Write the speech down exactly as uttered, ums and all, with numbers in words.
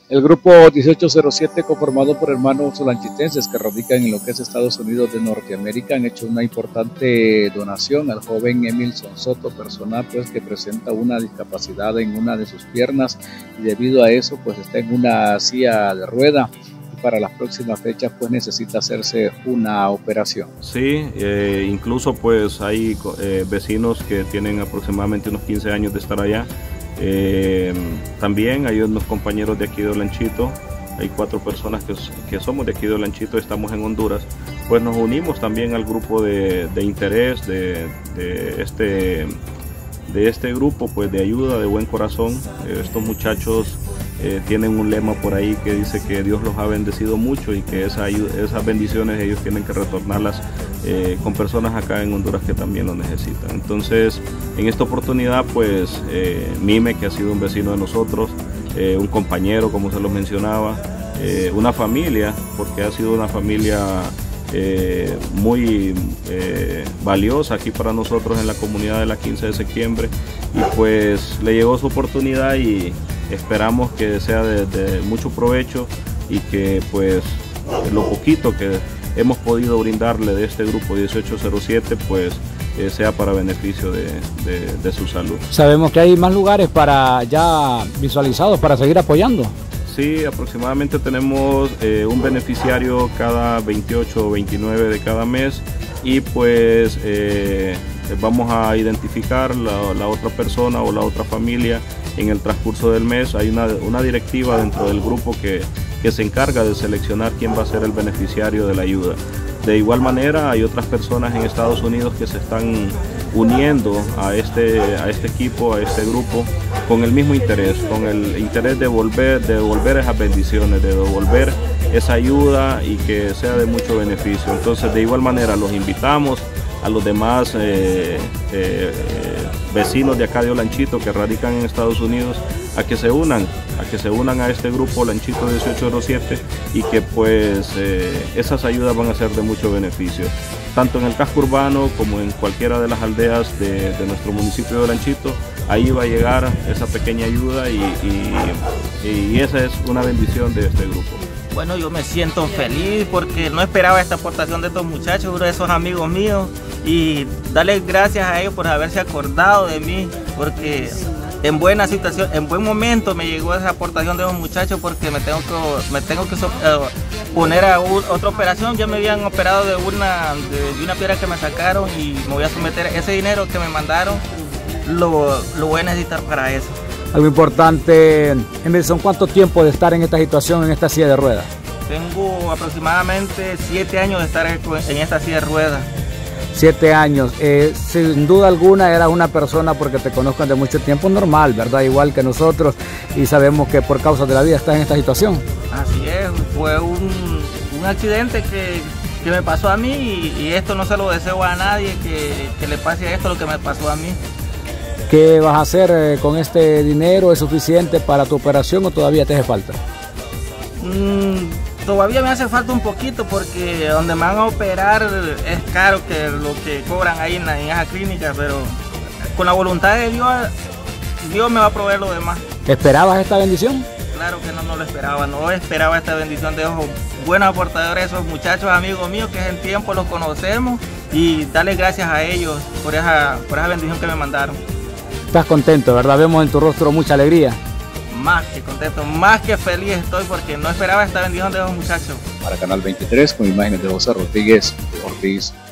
El grupo dieciocho cero siete, conformado por hermanos solanchitenses que radican en lo que es Estados Unidos de Norteamérica, han hecho una importante donación al joven Emilson Soto, persona pues que presenta una discapacidad en una de sus piernas y debido a eso pues está en una silla de rueda y para las próximas fechas pues necesita hacerse una operación. Sí, eh, incluso pues hay eh, vecinos que tienen aproximadamente unos quince años de estar allá. Eh, también hay unos compañeros de aquí de Olanchito, hay cuatro personas que, que somos de aquí de Olanchito, estamos en Honduras, pues nos unimos también al grupo de, de interés de, de, este, de este grupo pues de ayuda, de buen corazón. Eh, estos muchachos eh, tienen un lema por ahí que dice que Dios los ha bendecido mucho y que esa, esas bendiciones ellos tienen que retornarlas Eh, con personas acá en Honduras que también lo necesitan. Entonces, en esta oportunidad, pues, eh, Mime, que ha sido un vecino de nosotros, eh, un compañero, como se lo mencionaba, eh, una familia, porque ha sido una familia eh, muy eh, valiosa aquí para nosotros en la comunidad de la quince de septiembre, y pues le llegó su oportunidad y esperamos que sea de, de mucho provecho y que pues lo poquito que hemos podido brindarle de este grupo dieciocho cero siete pues eh, sea para beneficio de, de, de su salud. Sabemos que hay más lugares para ya visualizados para seguir apoyando. Sí, aproximadamente tenemos eh, un beneficiario cada veintiocho o veintinueve de cada mes y pues eh, vamos a identificar la, la otra persona o la otra familia en el transcurso del mes. Hay una, una directiva dentro del grupo que que se encarga de seleccionar quién va a ser el beneficiario de la ayuda. De igual manera hay otras personas en Estados Unidos que se están uniendo a este, a este equipo, a este grupo, con el mismo interés, con el interés de volver, de devolver esas bendiciones, de devolver esa ayuda y que sea de mucho beneficio. Entonces, de igual manera los invitamos a los demás eh, eh, vecinos de acá de Olanchito que radican en Estados Unidos a que se unan, a que se unan a este grupo Olanchito dieciocho cero siete y que pues eh, esas ayudas van a ser de mucho beneficio, tanto en el casco urbano como en cualquiera de las aldeas de, de nuestro municipio de Olanchito. Ahí va a llegar esa pequeña ayuda y, y, y esa es una bendición de este grupo. Bueno, yo me siento feliz porque no esperaba esta aportación de estos muchachos, uno de esos amigos míos, y darles gracias a ellos por haberse acordado de mí, porque en buena situación, en buen momento me llegó esa aportación de los muchachos porque me tengo que, me tengo que uh, poner a un, otra operación. Ya me habían operado de una, de, de una piedra que me sacaron y me voy a someter ese dinero que me mandaron, lo, lo voy a necesitar para eso. Algo importante, Emilson, ¿cuánto tiempo de estar en esta situación, en esta silla de ruedas? Tengo aproximadamente siete años de estar en esta silla de ruedas. Siete años. Eh, sin duda alguna eras una persona, porque te conozcan de mucho tiempo, normal, ¿verdad? Igual que nosotros, y sabemos que por causa de la vida estás en esta situación. Así es, fue un, un accidente que, que me pasó a mí y, y esto no se lo deseo a nadie, que, que le pase esto lo que me pasó a mí. ¿Qué vas a hacer eh, con este dinero? ¿Es suficiente para tu operación o todavía te hace falta? Mm, todavía me hace falta un poquito porque donde me van a operar es caro que lo que cobran ahí en, la, en esa clínica, pero con la voluntad de Dios, Dios me va a proveer lo demás. ¿Esperabas esta bendición? Claro que no, no lo esperaba, no esperaba esta bendición de esos buenos aportadores, esos muchachos amigos míos que en tiempo los conocemos, y darles gracias a ellos por esa, por esa bendición que me mandaron. Estás contento, ¿verdad? Vemos en tu rostro mucha alegría. Más que contento, más que feliz estoy porque no esperaba esta bendición de los muchachos. Para Canal veintitrés, con imágenes de José Rodríguez Ortiz.